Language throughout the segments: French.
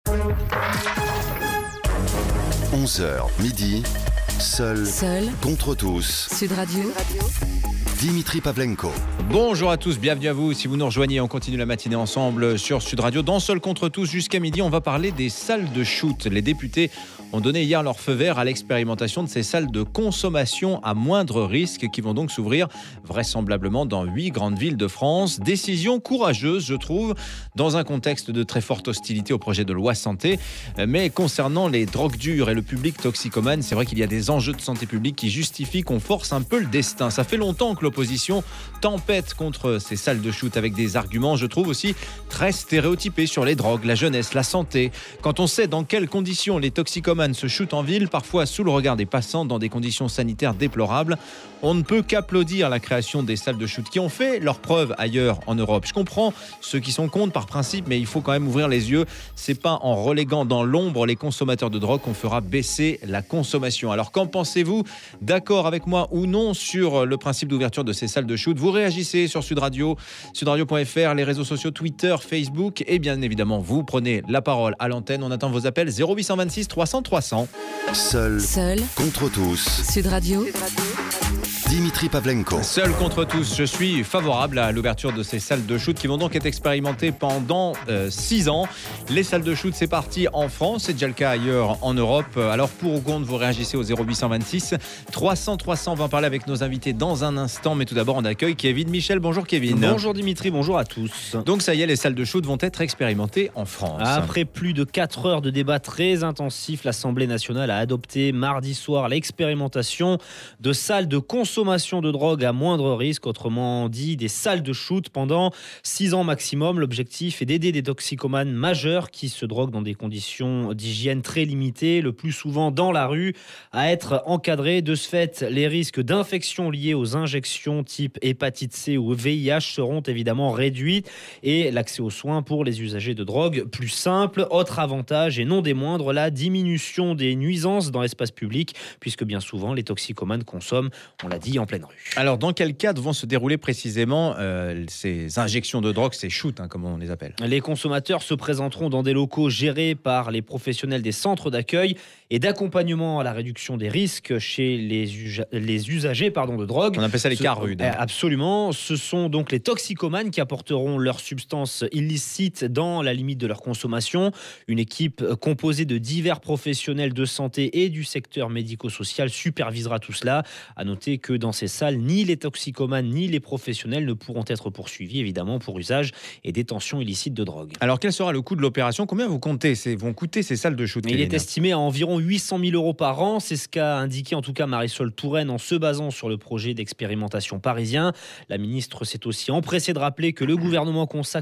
11h midi, seul contre tous. Sud Radio. Dimitri Pavlenko. Bonjour à tous, bienvenue à vous. Si vous nous rejoignez, on continue la matinée ensemble sur Sud Radio. Dans Seul contre tous jusqu'à midi, on va parler des salles de shoot. Les députés ont donné hier leur feu vert à l'expérimentation de ces salles de consommation à moindre risque qui vont donc s'ouvrir vraisemblablement dans 8 grandes villes de France. Décision courageuse, je trouve, dans un contexte de très forte hostilité au projet de loi santé. Mais concernant les drogues dures et le public toxicomane, c'est vrai qu'il y a des enjeux de santé publique qui justifient qu'on force un peu le destin. Ça fait longtemps que l'opposition tempête contre ces salles de shoot avec des arguments, je trouve aussi très stéréotypés sur les drogues, la jeunesse, la santé. Quand on sait dans quelles conditions les toxicomanes se shootent en ville, parfois sous le regard des passants dans des conditions sanitaires déplorables, on ne peut qu'applaudir la création des salles de shoot qui ont fait leurs preuves ailleurs en Europe. Je comprends ceux qui sont contre par principe, mais il faut quand même ouvrir les yeux. C'est pas en reléguant dans l'ombre les consommateurs de drogue qu'on fera baisser la consommation. Alors qu'en pensez-vous? D'accord avec moi ou non sur le principe d'ouverture de ces salles de shoot? Vous réagissez sur Sud Radio, sudradio.fr, les réseaux sociaux Twitter, Facebook, et bien évidemment vous prenez la parole à l'antenne. On attend vos appels 0826 300 300. Seul contre tous. Sud Radio. Dimitri Pavlenko. Seul contre tous, je suis favorable à l'ouverture de ces salles de shoot qui vont donc être expérimentées pendant 6 ans. Les salles de shoot, c'est parti en France, c'est déjà le cas ailleurs en Europe. Alors pour ou contre, vous réagissez au 0826 300 300. On va en parler avec nos invités dans un instant, mais tout d'abord on accueille Kevin Michel. Bonjour Kevin. Bonjour Dimitri, bonjour à tous. Donc ça y est, les salles de shoot vont être expérimentées en France. Après plus de 4 heures de débat très intensif, l'Assemblée nationale a adopté mardi soir l'expérimentation de salles de consommation de drogue à moindre risque, autrement dit des salles de shoot pendant 6 ans maximum. L'objectif est d'aider des toxicomanes majeurs qui se droguent dans des conditions d'hygiène très limitées, le plus souvent dans la rue, à être encadrés. De ce fait, les risques d'infection liés aux injections type hépatite C ou VIH seront évidemment réduits et l'accès aux soins pour les usagers de drogue plus simple. Autre avantage et non des moindres, la diminution des nuisances dans l'espace public, puisque bien souvent les toxicomanes consomment, on l'a dit, en pleine rue. Alors dans quel cadre vont se dérouler précisément ces injections de drogue, ces shoots, comme on les appelle? Les consommateurs se présenteront dans des locaux gérés par les professionnels des centres d'accueil et d'accompagnement à la réduction des risques chez les usagers de drogue. On appelle ça les cas rudes. Absolument. Ce sont donc les toxicomanes qui apporteront leurs substances illicites dans la limite de leur consommation. Une équipe composée de divers professionnels de santé et du secteur médico-social supervisera tout cela. À noter que dans ces salles, ni les toxicomanes ni les professionnels ne pourront être poursuivis, évidemment, pour usage et détention illicite de drogue. Alors quel sera le coût de l'opération? Combien vont coûter ces salles de shoot? Il est estimé à environ 800 000 € par an. C'est ce qu'a indiqué en tout cas Marisol Touraine en se basant sur le projet d'expérimentation parisien. La ministre s'est aussi empressée de rappeler que le gouvernement consacre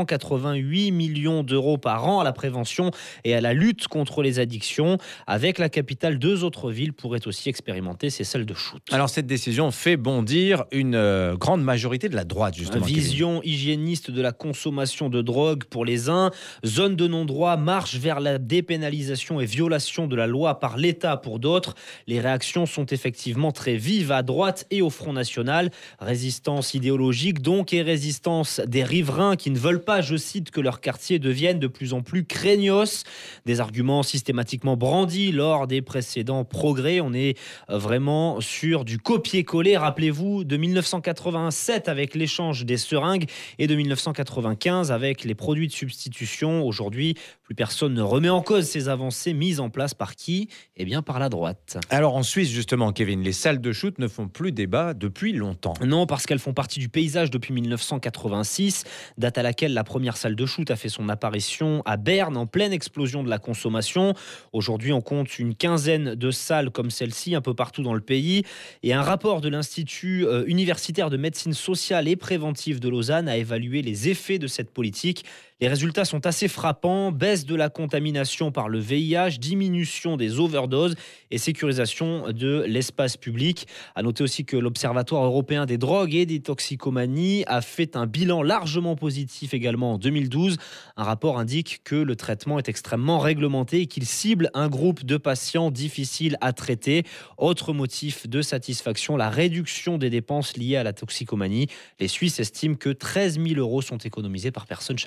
388 millions d'euros par an à la prévention et à la lutte contre les addictions. Avec la capitale, 2 autres villes pourraient aussi expérimenter ces salles de shoot. Alors cette décision fait bondir une grande majorité de la droite, justement. Vision hygiéniste de la consommation de drogue pour les uns, zone de non-droit, marche vers la dépénalisation et violation de la loi par l'État pour d'autres. Les réactions sont effectivement très vives à droite et au Front National. Résistance idéologique donc et résistance des riverains qui ne veulent pas, je cite, que leur quartier devienne de plus en plus craignos. Des arguments systématiquement brandis lors des précédents progrès. On est vraiment sur du copier-coller. Rappelez-vous de 1987 avec l'échange des seringues et de 1995 avec les produits de substitution. Aujourd'hui, plus personne ne remet en cause ces avancées mises en place par qui? Eh bien, par la droite. Alors en Suisse, justement, Kevin, les salles de shoot ne font plus débat depuis longtemps. Non, parce qu'elles font partie du paysage depuis 1986, date à laquelle la première salle de shoot a fait son apparition à Berne en pleine explosion de la consommation. Aujourd'hui, on compte une quinzaine de salles comme celle-ci un peu partout dans le pays. Et un rapport de l'Institut universitaire de médecine sociale et préventive de Lausanne a évalué les effets de cette politique. Les résultats sont assez frappants. Baisse de la contamination par le VIH, diminution des overdoses et sécurisation de l'espace public. À noter aussi que l'Observatoire européen des drogues et des toxicomanies a fait un bilan largement positif également en 2012. Un rapport indique que le traitement est extrêmement réglementé et qu'il cible un groupe de patients difficiles à traiter. Autre motif de satisfaction, la réduction des dépenses liées à la toxicomanie. Les Suisses estiment que 13 000 € sont économisés par personne chaque année.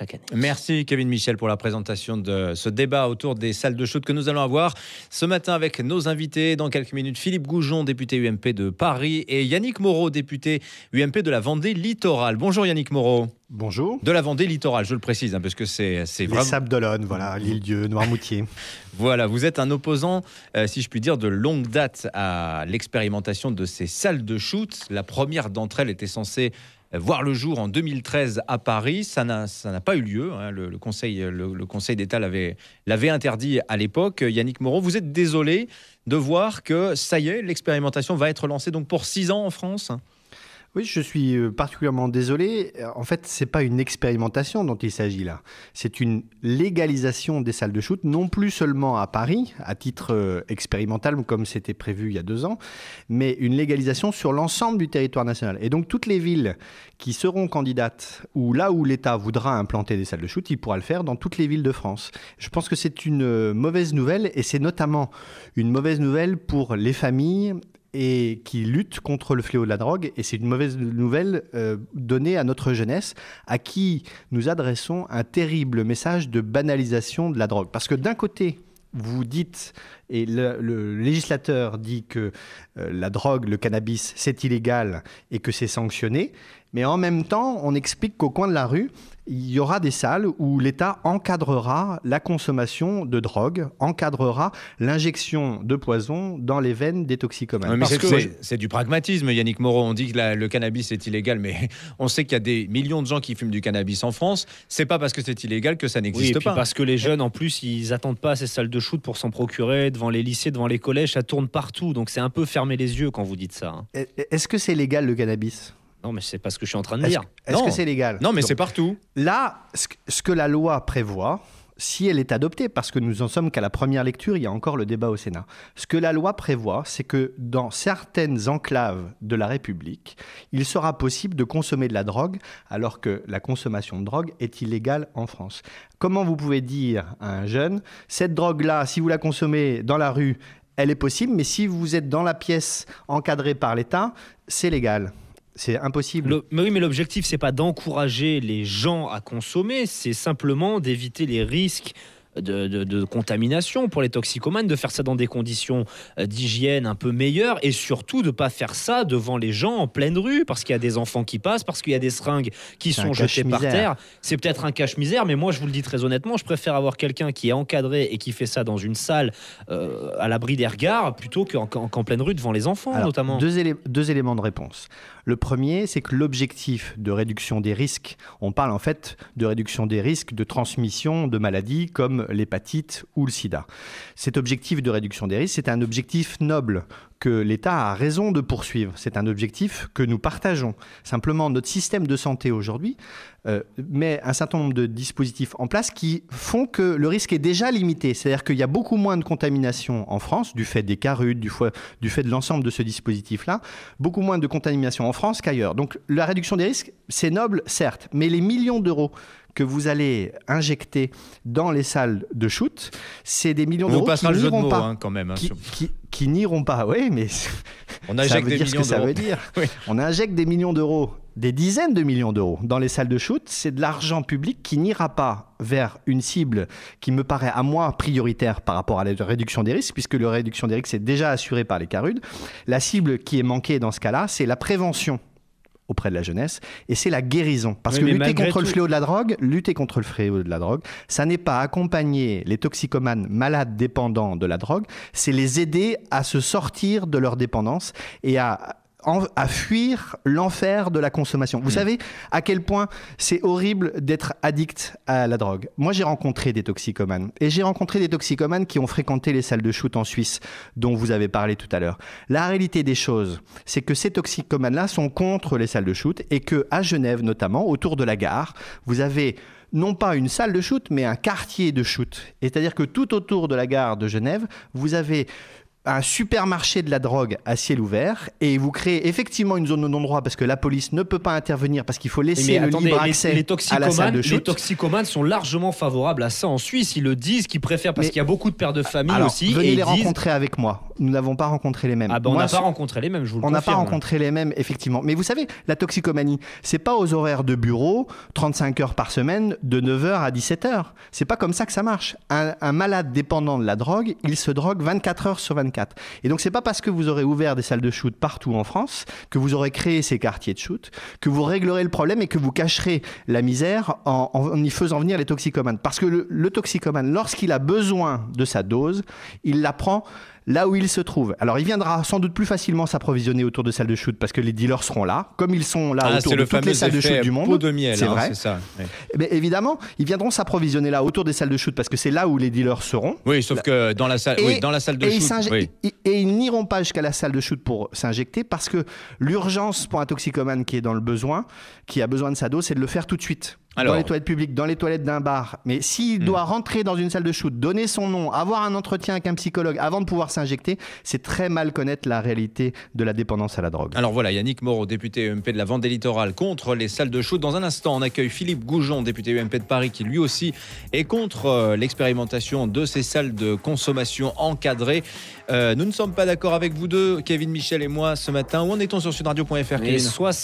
Merci Kevin Michel pour la présentation de ce débat autour des salles de shoot que nous allons avoir ce matin avec nos invités. Dans quelques minutes, Philippe Goujon, député UMP de Paris, et Yannick Moreau, député UMP de la Vendée littorale. Bonjour Yannick Moreau. Bonjour. De la Vendée littorale, je le précise, parce que c'est vraiment... Les Sables d'Olonne, voilà, l'Île-Dieu, Noirmoutier. Voilà, vous êtes un opposant, si je puis dire, de longue date à l'expérimentation de ces salles de shoot. La première d'entre elles était censée voir le jour en 2013 à Paris. Ça n'a pas eu lieu. Hein. Le Conseil d'État l'avait interdit à l'époque. Yannick Moreau, vous êtes désolé de voir que ça y est, l'expérimentation va être lancée donc pour 6 ans en France ? Oui, je suis particulièrement désolé. En fait, ce n'est pas une expérimentation dont il s'agit là. C'est une légalisation des salles de shoot, non plus seulement à Paris, à titre expérimental, comme c'était prévu il y a 2 ans, mais une légalisation sur l'ensemble du territoire national. Et donc, toutes les villes qui seront candidates, ou là où l'État voudra implanter des salles de shoot, il pourra le faire dans toutes les villes de France. Je pense que c'est une mauvaise nouvelle, et c'est notamment une mauvaise nouvelle pour les familles et qui luttent contre le fléau de la drogue. Et c'est une mauvaise nouvelle donnée à notre jeunesse, à qui nous adressons un terrible message de banalisation de la drogue. Parce que d'un côté, vous dites, et le législateur dit que la drogue, le cannabis, c'est illégal et que c'est sanctionné, mais en même temps, on explique qu'au coin de la rue, il y aura des salles où l'État encadrera la consommation de drogue, encadrera l'injection de poison dans les veines des toxicomanes. Oui, mais c'est du pragmatisme, Yannick Moreau. On dit que le cannabis est illégal, mais on sait qu'il y a des millions de gens qui fument du cannabis en France. C'est pas parce que c'est illégal que ça n'existe pas. Et puis pas. parce que les jeunes, en plus, ils attendent pas à ces salles de shoot pour s'en procurer devant les lycées, devant les collèges. Ça tourne partout, donc c'est un peu fermer les yeux quand vous dites ça. Hein. Est-ce que c'est légal le cannabis ? Non, mais c'est pas ce que je suis en train de dire. Est-ce que c'est légal ? Non, mais c'est partout. Là, ce que la loi prévoit, si elle est adoptée, parce que nous en sommes qu'à la première lecture, il y a encore le débat au Sénat. Ce que la loi prévoit, c'est que dans certaines enclaves de la République, il sera possible de consommer de la drogue, alors que la consommation de drogue est illégale en France. Comment vous pouvez dire à un jeune, cette drogue-là, si vous la consommez dans la rue, elle est possible, mais si vous êtes dans la pièce encadrée par l'État, c'est légal ? C'est impossible. Oui, mais l'objectif, c'est pas d'encourager les gens à consommer, c'est simplement d'éviter les risques de contamination pour les toxicomanes, de faire ça dans des conditions d'hygiène un peu meilleures, et surtout de ne pas faire ça devant les gens en pleine rue, parce qu'il y a des enfants qui passent, parce qu'il y a des seringues qui sont jetées par terre. C'est peut-être un cache-misère, mais moi je vous le dis très honnêtement, je préfère avoir quelqu'un qui est encadré et qui fait ça dans une salle à l'abri des regards, plutôt qu'en pleine rue devant les enfants. Alors, notamment. Deux éléments de réponse. Le premier, c'est que l'objectif de réduction des risques, on parle en fait de réduction des risques de transmission de maladies comme l'hépatite ou le sida. Cet objectif de réduction des risques, c'est un objectif noble que l'État a raison de poursuivre. C'est un objectif que nous partageons. Simplement, notre système de santé aujourd'hui met un certain nombre de dispositifs en place qui font que le risque est déjà limité. C'est-à-dire qu'il y a beaucoup moins de contamination en France, du fait des carudes, du fait de l'ensemble de ce dispositif-là, beaucoup moins de contamination en France qu'ailleurs. Donc la réduction des risques, c'est noble, certes, mais les millions d'euros que vous allez injecter dans les salles de shoot, c'est des millions d'euros qui n'iront pas. Hein, quand même, hein, qui n'iront pas, oui, mais on injecte des millions d'euros. Ça veut dire. Oui. On injecte des millions d'euros, des dizaines de millions d'euros dans les salles de shoot. C'est de l'argent public qui n'ira pas vers une cible qui me paraît à moi prioritaire par rapport à la réduction des risques, puisque la réduction des risques est déjà assurée par les carudes. La cible qui est manquée dans ce cas-là, c'est la prévention auprès de la jeunesse, et c'est la guérison. Parce que lutter contre le fléau de la drogue, ça n'est pas accompagner les toxicomanes malades dépendants de la drogue, c'est les aider à se sortir de leur dépendance et à fuir l'enfer de la consommation. Vous savez à quel point c'est horrible d'être addict à la drogue. Moi, j'ai rencontré des toxicomanes. Et j'ai rencontré des toxicomanes qui ont fréquenté les salles de shoot en Suisse, dont vous avez parlé tout à l'heure. La réalité des choses, c'est que ces toxicomanes-là sont contre les salles de shoot et qu'à Genève, notamment, autour de la gare, vous avez non pas une salle de shoot, mais un quartier de shoot. C'est-à-dire que tout autour de la gare de Genève, vous avez un supermarché de la drogue à ciel ouvert et vous créez effectivement une zone de non-droit parce que la police ne peut pas intervenir parce qu'il faut laisser libre accès à la salle de shoot. Les toxicomanes sont largement favorables à ça en Suisse. Ils le disent, qu'ils préfèrent parce qu'il y a beaucoup de pères de famille aussi. Venez les rencontrer avec moi. nous n'avons pas rencontré les mêmes. On n'a pas rencontré les mêmes, je vous le confirme. On n'a pas rencontré les mêmes, effectivement. Mais vous savez, la toxicomanie, c'est pas aux horaires de bureau, 35 heures par semaine, de 9h à 17h. C'est pas comme ça que ça marche. Un malade dépendant de la drogue, il se drogue 24 heures sur 24. Et donc, c'est pas parce que vous aurez ouvert des salles de shoot partout en France que vous aurez créé ces quartiers de shoot, que vous réglerez le problème et que vous cacherez la misère en y faisant venir les toxicomanes. Parce que le toxicomane, lorsqu'il a besoin de sa dose, il la prend là où il se trouve. Alors, il viendra sans doute plus facilement s'approvisionner autour de salles de shoot parce que les dealers seront là, comme ils sont là autour de toutes les salles de shoot du monde. Pot de miel, c'est vrai. C'est ça. Oui. Mais évidemment, ils viendront s'approvisionner là autour des salles de shoot parce que c'est là où les dealers seront. Oui, sauf que dans la salle, dans la salle de shoot, et ils n'iront pas jusqu'à la salle de shoot pour s'injecter parce que l'urgence pour un toxicomane qui est dans le besoin, qui a besoin de sa dose, c'est de le faire tout de suite. Dans les toilettes publiques, dans les toilettes d'un bar. Mais s'il doit rentrer dans une salle de shoot, donner son nom, avoir un entretien avec un psychologue avant de pouvoir s'injecter, c'est très mal connaître la réalité de la dépendance à la drogue. Alors voilà, Yannick Moreau, député UMP de la Vendée Littorale, contre les salles de shoot. Dans un instant, on accueille Philippe Goujon, député UMP de Paris, qui lui aussi est contre l'expérimentation de ces salles de consommation encadrées. Nous ne sommes pas d'accord avec vous deux, Kevin Michel et moi, ce matin. Où en est-on sur sudradio.fr, Kevin ?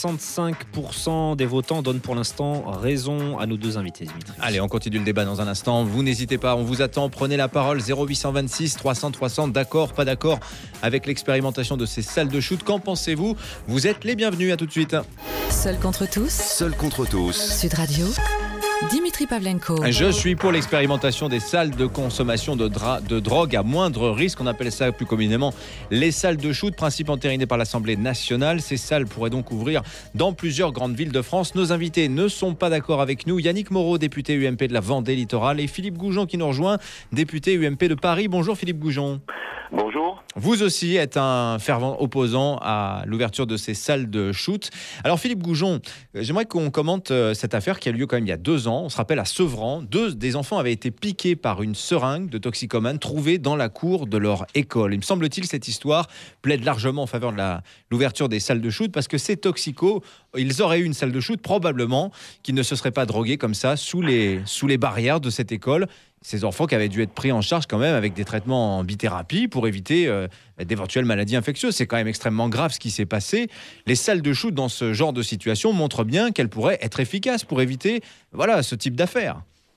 65% des votants donnent pour l'instant raison à nos deux invités, Dimitri. Allez, on continue le débat dans un instant. Vous n'hésitez pas, on vous attend. Prenez la parole, 0826 300 300. D'accord, pas d'accord avec l'expérimentation de ces salles de shoot. Qu'en pensez-vous ? Vous êtes les bienvenus. À tout de suite. Seul contre tous. Sud Radio. Dimitri Pavlenko. Je suis pour l'expérimentation des salles de consommation de drogue à moindre risque. On appelle ça plus communément les salles de shoot, principe entériné par l'Assemblée nationale. Ces salles pourraient donc ouvrir dans plusieurs grandes villes de France. Nos invités ne sont pas d'accord avec nous. Yannick Moreau, député UMP de la Vendée Littorale, et Philippe Goujon qui nous rejoint, député UMP de Paris. Bonjour Philippe Goujon. Bonjour. Vous aussi êtes un fervent opposant à l'ouverture de ces salles de shoot. Alors Philippe Goujon, j'aimerais qu'on commente cette affaire qui a eu lieu quand même il y a 2 ans. On se rappelle à Sevran, 2 des enfants avaient été piqués par une seringue de toxicomane trouvée dans la cour de leur école. Il me semble-t-il cette histoire plaide largement en faveur de l'ouverture des salles de shoot parce que ces toxicos, ils auraient eu une salle de shoot probablement qui ne se seraient pas drogués comme ça sous les barrières de cette école. Ces enfants qui avaient dû être pris en charge quand même avec des traitements en bithérapie pour éviter d'éventuelles maladies infectieuses. C'est quand même extrêmement grave ce qui s'est passé. Les salles de shoot dans ce genre de situation montrent bien qu'elles pourraient être efficaces pour éviter ce type d'affaires.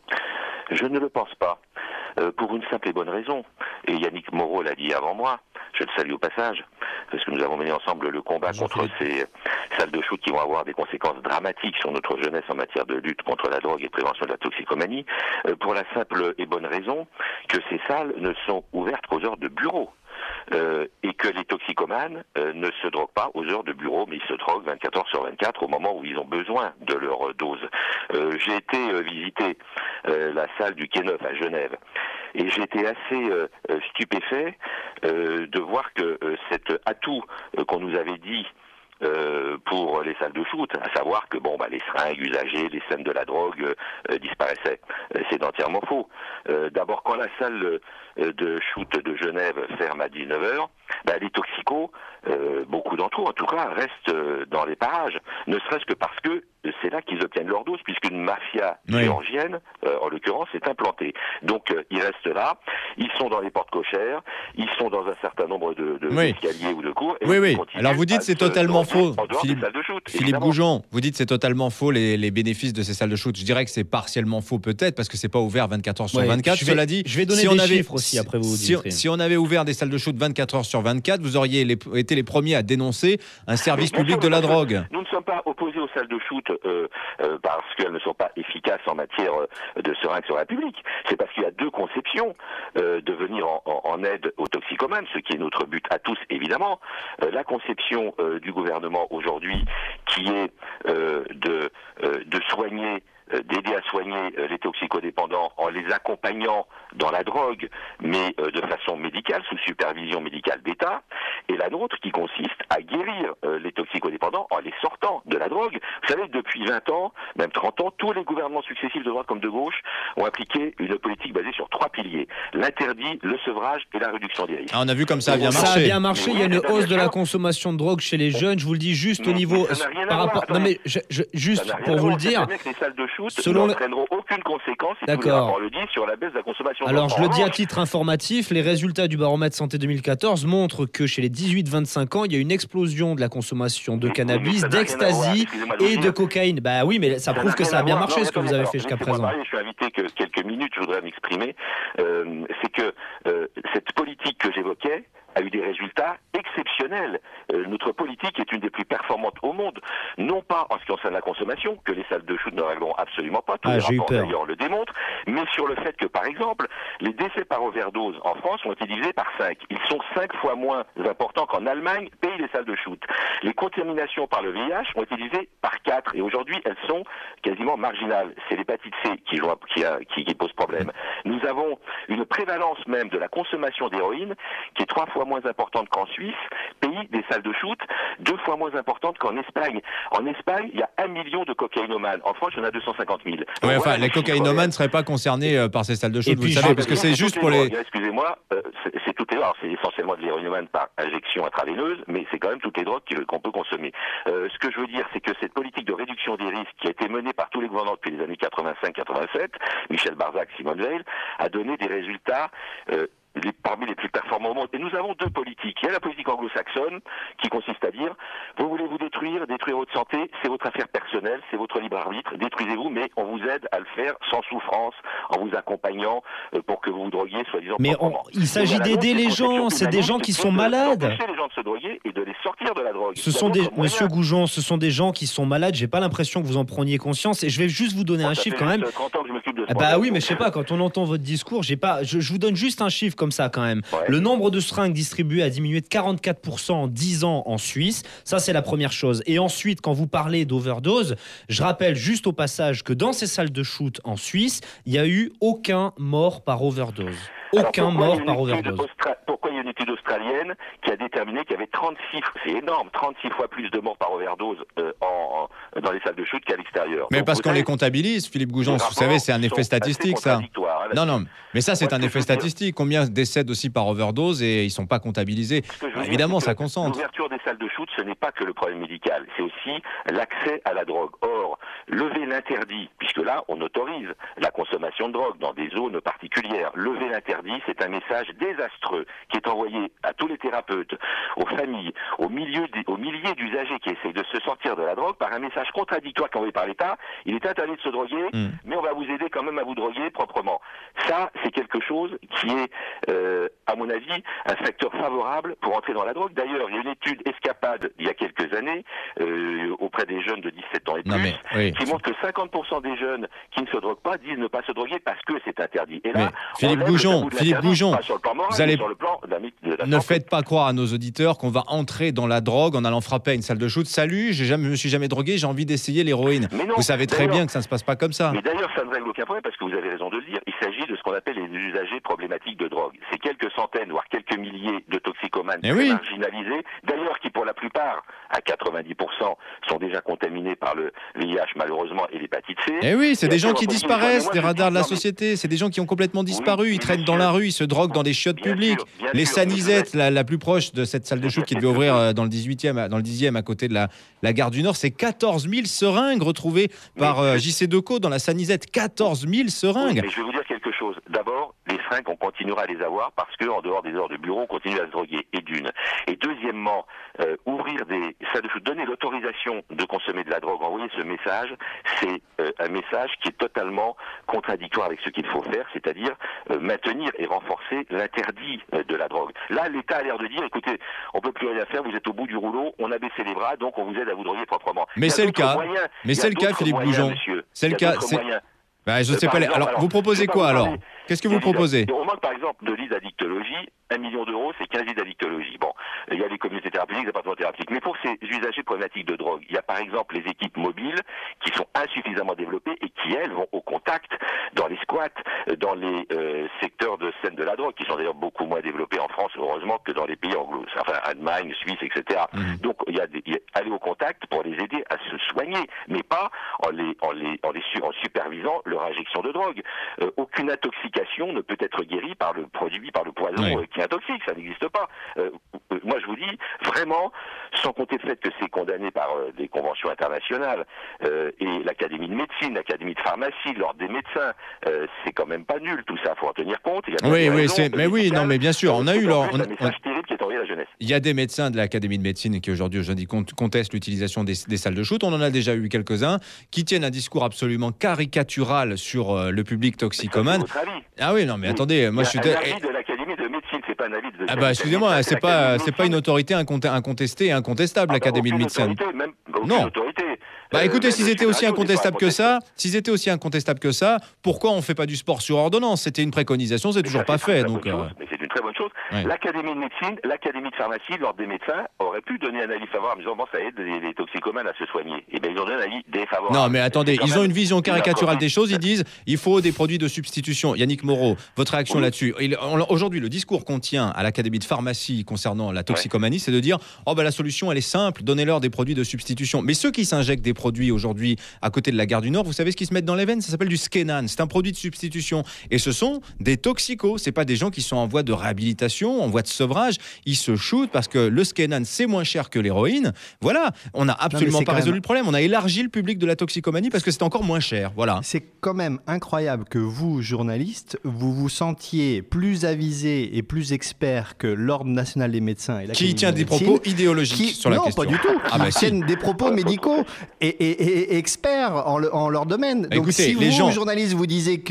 Je ne le pense pas, pour une simple et bonne raison. Et Yannick Moreau l'a dit avant moi, je le salue au passage, parce que nous avons mené ensemble le combat contre ces salles de shoot qui vont avoir des conséquences dramatiques sur notre jeunesse en matière de lutte contre la drogue et prévention de la toxicomanie, pour la simple et bonne raison que ces salles ne sont ouvertes qu'aux heures de bureau. Et que les toxicomanes ne se droguent pas aux heures de bureau, mais ils se droguent 24 heures sur 24 au moment où ils ont besoin de leur dose. J'ai été visiter la salle du Quai Neuf à Genève et j'ai été assez stupéfait de voir que cet atout qu'on nous avait dit pour les salles de shoot, à savoir que les seringues usagées, les scènes de la drogue disparaissaient. C'est entièrement faux. D'abord, quand la salle de shoot de Genève ferme à 19h, les toxicos, beaucoup d'entre eux en tout cas, restent dans les parages, ne serait-ce que parce que c'est là qu'ils obtiennent leur dose, puisqu'une mafia géorgienne, en l'occurrence, est implantée. Donc ils restent là, ils sont dans les portes cochères, ils sont dans un certain nombre d'escaliers ou de cours. Et alors vous dites c'est totalement faux, Philippe Goujon, vous dites c'est totalement faux les bénéfices de ces salles de shoot. Je dirais que c'est partiellement faux peut-être, parce que c'est pas ouvert 24 heures sur 24. Cela dit, je vais donner des chiffres aussi après vous. Si on avait ouvert des salles de shoot 24 heures sur 24, vous auriez été les premiers à dénoncer un service public de la drogue. Nous ne sommes pas opposés aux salles de shoot parce qu'elles ne sont pas efficaces en matière de seringues sur la publique. C'est parce qu'il y a 2 conceptions de venir en aide aux toxicomanes, ce qui est notre but à tous évidemment. La conception du gouvernement aujourd'hui qui est de soigner, d'aider à soigner les toxicodépendants en les accompagnant dans la drogue, mais de façon médicale, sous supervision médicale d'État, et la nôtre qui consiste à guérir les toxicodépendants en les sortant de la drogue. Vous savez, depuis 20 ans, même 30 ans, tous les gouvernements successifs de droite comme de gauche ont appliqué une politique basée sur 3 piliers. L'interdit, le sevrage et la réduction des risques. On a vu comme ça a bien marché. Ça a bien marché, il y a une hausse de la consommation de drogue chez les jeunes, je vous le dis juste au niveau... Ça n'a rien à voir. Non mais juste pour vous le dire... Les salles de shoot n'entraîneront aucune conséquence, si tous les rapports le disent, sur la baisse de la consommation. Alors, je le dis à titre informatif, les résultats du baromètre santé 2014 montrent que chez les 18-25 ans, il y a une explosion de la consommation de cannabis, d'ecstasy et de cocaïne. Bah oui, mais ça prouve que ça a bien marché, ce que vous avez fait jusqu'à présent. Je suis invité que quelques minutes, je voudrais m'exprimer. C'est que cette politique que j'évoquais a eu des résultats exceptionnels. Notre politique est une des plus performantes au monde, non pas en ce qui concerne la consommation, que les salles de shoot ne régleront absolument pas, tous les rapports d'ailleurs le démontrent, mais sur le fait que, par exemple, les décès par overdose en France ont été divisés par 5. Ils sont 5 fois moins importants qu'en Allemagne, pays des salles de shoot. Les contaminations par le VIH ont été divisées par 4, et aujourd'hui, elles sont quasiment marginales. C'est l'hépatite C qui pose problème. Nous avons une prévalence même de la consommation d'héroïne qui est 3 fois moins importante qu'en Suisse, pays des salles de shoot, 2 fois moins importante qu'en Espagne. En Espagne, il y a 1 million de cocaïnomanes. En France, il y en a 250 000. Ouais, enfin, voilà, les cocaïnomanes ne seraient pas concernés par ces salles de shoot, vous le savez, parce que c'est juste pour les... Excusez-moi, c'est toutes les drogues. C'est essentiellement de l'héroïnomane par injection intraveineuse, mais c'est quand même toutes les drogues qu'on peut consommer. Ce que je veux dire, c'est que cette politique de réduction des risques qui a été menée par tous les gouvernements depuis les années 85-87, Michel Barzac, Simone Veil, a donné des résultats parmi les plus performants au monde. Et nous avons 2 politiques. Il y a la politique anglo-saxonne qui consiste à dire vous voulez vous détruire votre santé, c'est votre affaire personnelle, c'est votre libre arbitre, détruisez-vous, mais on vous aide à le faire sans souffrance, en vous accompagnant pour que vous vous droguiez, soi-disant. Mais il s'agit d'aider les gens, c'est des gens qui sont malades. D'empêcher les gens de se droguer et de les sortir de la drogue. Monsieur Goujon, ce sont des gens qui sont malades, j'ai pas l'impression que vous en preniez conscience, et je vais juste vous donner un chiffre quand même. 30 ans que je m'occupe de bah oui, mais je sais pas, quand on entend votre discours, je vous donne juste un chiffre comme ça quand même. Ouais. Le nombre de seringues distribuées a diminué de 44% en 10 ans en Suisse. Ça, c'est la première chose. Et ensuite, quand vous parlez d'overdose, je rappelle juste au passage que dans ces salles de shoot en Suisse, il n'y a eu aucun mort par overdose. Aucun mort par overdose. Pourquoi il y a une étude australienne qui a déterminé qu'il y avait 36, c'est énorme, 36 fois plus de morts par overdose dans les salles de shoot qu'à l'extérieur. Mais donc, parce qu'on les comptabilise, Philippe Goujon, vous savez, c'est un effet statistique, ça. Non, mais ça, c'est un effet statistique. Combien décèdent aussi par overdose et ils ne sont pas comptabilisés. Évidemment, ça concentre. L'ouverture des salles de shoot, ce n'est pas que le problème médical, c'est aussi l'accès à la drogue. Or, lever l'interdit, puisque là, on autorise la consommation de drogue dans des zones particulières. Lever l'interdit, c'est un message désastreux qui est envoyé à tous les thérapeutes, aux familles, aux milliers d'usagers qui essayent de se sortir de la drogue par un message contradictoire qu'envoyé par l'État. Il est interdit de se droguer, mais on va vous aider quand même à vous droguer proprement. Ça, c'est quelque chose qui est, à mon avis, un facteur favorable pour entrer dans la drogue. D'ailleurs, il y a une étude escapade il y a quelques années auprès des jeunes de 17 ans et plus qui montre que 50% des jeunes qui ne se droguent pas disent ne pas se droguer parce que c'est interdit. Et là, Philippe Goujon, vous allez... Ne faites pas croire à nos auditeurs qu'on va entrer dans la drogue en allant frapper à une salle de shoot. Salut, je me suis jamais drogué, j'ai envie d'essayer l'héroïne. Vous savez très bien que ça ne se passe pas comme ça. Mais d'ailleurs, ça ne règle aucun problème parce que vous avez raison de le dire. Il s'agit de ce qu'on appelle les usagers problématiques de drogue. C'est quelques centaines, voire quelques milliers de toxicomanes marginalisés, d'ailleurs qui pour la plupart, à 90%, sont déjà contaminés par le VIH malheureusement et l'hépatite C. Et oui, c'est des gens qui disparaissent des radars de la société. C'est des gens qui ont complètement disparu. Ils traînent dans la rue, ils se droguent dans des chiottes publiques. Les Sanisettes, la plus proche de cette salle de shoot qui devait ouvrir dans le 10e à côté de la gare du Nord, c'est 14 000 seringues retrouvées par JC Decaux dans la Sanisette. 14 000 seringues. Mais je vais vous dire quelque chose. D'abord, les seringues, on continuera à les avoir parce qu'en dehors des heures de bureau, on continue à se droguer. Et d'une. Et deuxièmement, ouvrir des salles de shoot, donner l'autorisation de consommer de la drogue, envoyer ce message, c'est un message qui est totalement contradictoire avec ce qu'il faut faire, c'est-à-dire maintenir et renforcer l'interdit de la drogue. Là, l'État a l'air de dire, écoutez, on peut plus rien faire, vous êtes au bout du rouleau, on a baissé les bras, donc on vous aide à vous droguer proprement. Mais c'est le cas. C'est le cas, Philippe Goujon. C'est le cas. Bah, je sais pas. Alors, vous proposez quoi alors? Qu'est-ce que vous proposez? On manque par exemple de lits d'addictologie. 1 million d'euros, c'est 15 lits d'addictologie. Bon, il y a les communautés thérapeutiques, les départements thérapeutiques. Mais pour ces usagers problématiques de drogue, il y a par exemple les équipes mobiles qui sont insuffisamment développées et qui, elles, vont au contact dans les squats, dans les secteurs de scène de la drogue, qui sont d'ailleurs beaucoup moins développés en France, heureusement, que dans les pays anglo, enfin Allemagne, Suisse, etc. Donc, il y a aller au contact pour les aider à se soigner, mais pas en supervisant leur injection de drogue. Aucune intoxication ne peut être guérie par le produit, par le poison qui est intoxique, ça n'existe pas. Moi je vous dis, vraiment, sans compter le fait que c'est condamné par des conventions internationales, et l'Académie de médecine, l'Académie de pharmacie, l'ordre des médecins, c'est quand même pas nul tout ça, il faut en tenir compte. Il y a mais bien sûr, on a eu un message terrible qui est envoyé à la jeunesse. Il y a des médecins de l'Académie de médecine qui aujourd'hui contestent l'utilisation des salles de shoot. On en a déjà eu quelques-uns qui tiennent un discours absolument caricatural sur le public toxicomane. Ah oui, non mais attendez, moi je suis... Un avis de l'Académie de médecine, c'est pas un avis de... Ah bah excusez-moi, c'est pas une autorité incontestée et incontestable, l'Académie de médecine. Non. Bah écoutez, s'ils étaient aussi incontestables que ça, pourquoi on fait pas du sport sur ordonnance? C'était une préconisation, c'est toujours pas fait. Donc, mais c'est une très bonne chose. Ouais. L'Académie de médecine, l'Académie de pharmacie, l'ordre des médecins auraient pu donner un avis favorable en disant bon, ça aide les toxicomanes à se soigner. Et bien ils ont donné un avis défavorable. Non mais attendez, ils ont une vision caricaturale des choses. Ils disent il faut des produits de substitution. Yannick Moreau, votre réaction là-dessus? Aujourd'hui, le discours qu'on tient à l'Académie de pharmacie concernant la toxicomanie, c'est de dire la solution elle est simple, donnez-leur des produits de substitution. Mais ceux qui s'injectent des produits aujourd'hui à côté de la gare du Nord, vous savez ce qu'ils se mettent dans les veines? Ça s'appelle du Skenan. C'est un produit de substitution. Et ce sont des toxicos. C'est pas des gens qui sont en voie de réhabilitation, en voie de sevrage. Ils se shootent parce que le Skenan, c'est moins cher que l'héroïne. Voilà. On n'a absolument pas résolu le problème. On a élargi le public de la toxicomanie parce que c'est encore moins cher. Voilà. C'est quand même incroyable que vous, journalistes, vous vous sentiez plus avisé et plus expert que l'Ordre national des médecins et qui tient des propos idéologiques sur la question. Non, pas du tout. Ils tiennent des propos médicaux et experts en leur domaine. Donc écoutez, si vous, journalistes, vous dites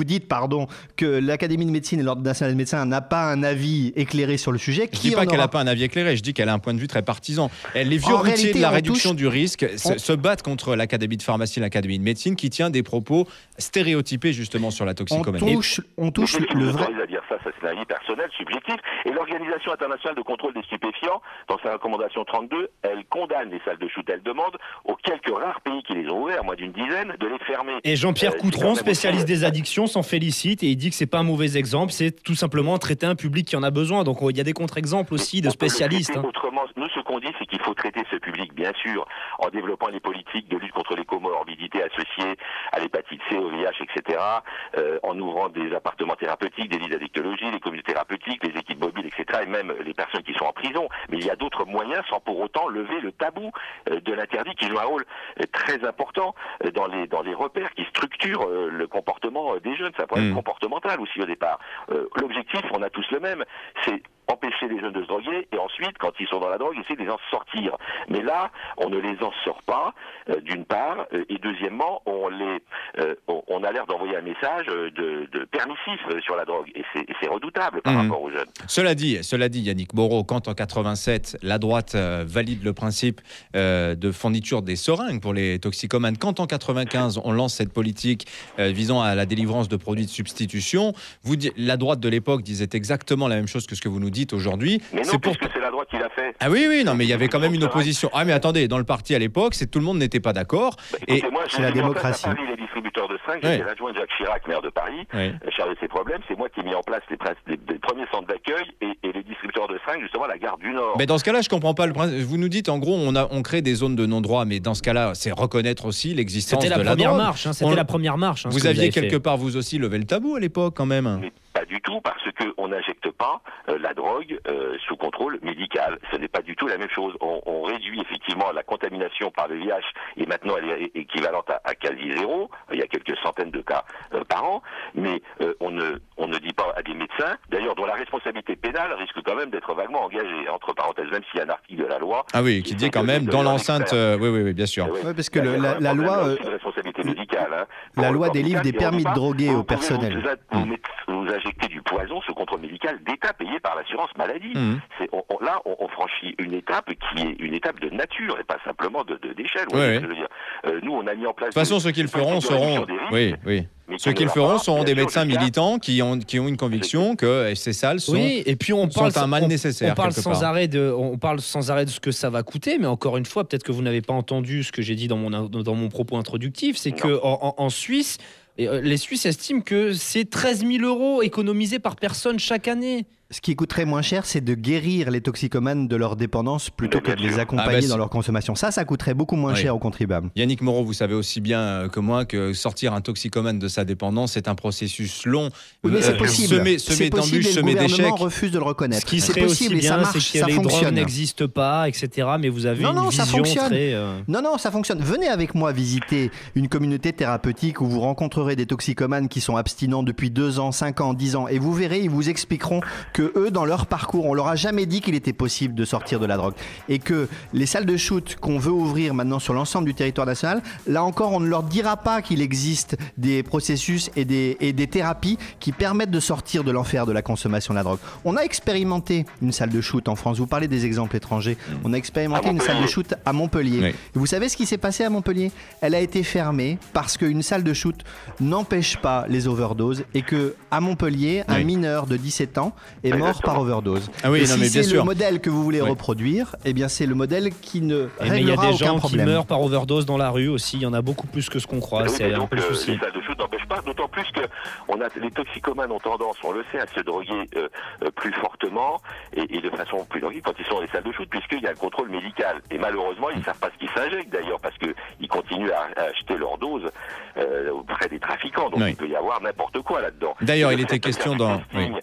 que l'Académie de médecine et l'Ordre national des médecins n'a pas un avis éclairé sur le sujet, je ne dis pas qu'elle n'a pas un avis éclairé, je dis qu'elle a un point de vue très partisan. Les vieux routiers de la réduction du risque se battent contre l'Académie de pharmacie et l'Académie de médecine qui tient des propos stéréotypés justement sur la toxicomanie. On touche le vrai... à dire ça c'est un avis personnel, subjectif. Et l'Organisation internationale de contrôle des stupéfiants, dans sa recommandation 32, elle condamne les salles de shoot. Elle demande aux quelques rares pays qui les ont ouverts, moins d'une dizaine, de les fermer. Et Jean-Pierre Coutron, spécialiste des addictions, s'en félicite et il dit que c'est pas un mauvais exemple, c'est tout simplement traiter un public qui en a besoin. Donc il y a des contre-exemples aussi de spécialistes. Autrement, nous ce qu'on dit, c'est qu'il faut traiter ce public, bien sûr, en développant les politiques de lutte contre les comorbidités associées à l'hépatite C, au VIH, etc., en ouvrant des appartements thérapeutiques, des lits d'addictologie, les communautés thérapeutiques, les équipes mobiles, etc., et même les personnes qui sont en prison. Mais il y a d'autres moyens sans pour autant lever le tabou de l'interdit qui joue un rôle très important dans les repères qui structurent le comportement des jeunes. C'est un problème comportemental aussi au départ. L'objectif, on a tous le même, c'est empêcher les jeunes de se droguer et ensuite, quand ils sont dans la drogue, essayer de les en sortir. Mais là, on ne les en sort pas, d'une part, et deuxièmement, on a l'air d'envoyer un message de permissif sur la drogue et c'est redoutable par rapport aux jeunes. Cela dit, Yannick Moreau, quand en 87, la droite valide le principe de fourniture des seringues pour les toxicomanes, quand en 95, on lance cette politique visant à la délivrance de produits de substitution, la droite de l'époque disait exactement la même chose que ce que vous nous dites aujourd'hui. Mais non, puisque c'est la droite qui l'a fait. Ah oui, non, mais il y avait quand même une opposition. Ah mais attendez, dans le parti à l'époque, tout le monde n'était pas d'accord. Moi, c'est la démocratie. À Paris, les distributeurs de seringues, j'étais l'adjoint de Jacques Chirac, maire de Paris, chargé de ces problèmes. C'est moi qui ai mis en place les premiers centres d'accueil et les distributeurs de seringues, justement, à la gare du Nord. Mais dans ce cas-là, je comprends pas le principe. Vous nous dites, en gros, on crée des zones de non-droit, mais dans ce cas-là, c'est reconnaître aussi l'existence de la drogue. C'était la première marche. Vous aviez quelque part, vous aussi, levé le tabou à l'époque, quand même. Mais pas du tout, parce qu'on n'injecte pas la drogue sous contrôle médical. Ce n'est pas du tout la même chose. On réduit effectivement la contamination par le VIH et maintenant elle est équivalente à quasi zéro. Il y a quelques centaines de cas par an, mais on ne dit pas à des médecins, d'ailleurs dont la responsabilité pénale risque quand même d'être vaguement engagée, entre parenthèses, même s'il y a un article de la loi. Ah oui, qui dit quand même dans l'enceinte... Oui, bien sûr. Oui, parce que la loi... responsabilité médicale. La loi délivre des permis de droguer au personnel. Vous injectez du poison sous contrôle médical d'État payé par l'assurance maladie. Là, on franchit une étape qui est une étape de nature et pas simplement d'échelle. Nous, on a mis en place... De toute façon, ceux qui le feront seront... Ceux qui le feront seront des médecins militants qui ont une conviction que ces salles sont, et puis on parle, un mal nécessaire. On parle sans arrêt de ce que ça va coûter, mais encore une fois, peut-être que vous n'avez pas entendu ce que j'ai dit dans mon propos introductif, c'est qu'en Suisse, les Suisses estiment que c'est 13 000 € économisés par personne chaque année. Ce qui coûterait moins cher, c'est de guérir les toxicomanes de leur dépendance plutôt que de les accompagner dans leur consommation. Ça coûterait beaucoup moins cher aux contribuables. Yannick Moreau, vous savez aussi bien que moi que sortir un toxicomane de sa dépendance, c'est un processus long. Oui, mais c'est possible. Semé d'embûches, semé d'échecs. Le gouvernement refuse de le reconnaître. Ce qui serait possible, aussi bien, c'est que les drogues n'existent pas, etc. Mais vous avez une vision très... Non, ça fonctionne. Venez avec moi visiter une communauté thérapeutique où vous rencontrerez des toxicomanes qui sont abstinents depuis 2 ans, 5 ans, 10 ans. Et vous verrez, ils vous expliqueront que eux, dans leur parcours, on leur a jamais dit qu'il était possible de sortir de la drogue. Et que les salles de shoot qu'on veut ouvrir maintenant sur l'ensemble du territoire national, là encore, on ne leur dira pas qu'il existe des processus et des thérapies qui permettent de sortir de l'enfer de la consommation de la drogue. On a expérimenté une salle de shoot en France. Vous parlez des exemples étrangers. On a expérimenté une salle de shoot à Montpellier. Oui. Vous savez ce qui s'est passé à Montpellier ? Elle a été fermée parce qu'une salle de shoot n'empêche pas les overdoses et que à Montpellier, un mineur de 17 ans est mort par overdose. Ah oui, et non, si mais c'est bien sûr. Le modèle que vous voulez reproduire, eh bien c'est le modèle qui ne réglera aucun problème. Mais il y a des gens qui meurent par overdose dans la rue aussi. Il y en a beaucoup plus que ce qu'on croit. C'est un peu le souci. Les salles de shoot n'empêchent pas, d'autant plus que les toxicomanes ont tendance, on le sait, à se droguer plus fortement et de façon plus logique quand ils sont dans les salles de shoot, puisqu'il y a un contrôle médical. Et malheureusement, ils ne savent pas ce qu'ils s'injectent d'ailleurs, parce qu'ils continuent à acheter leur dose auprès des trafiquants. Donc il peut y avoir n'importe quoi là-dedans. D'ailleurs, il était question dans...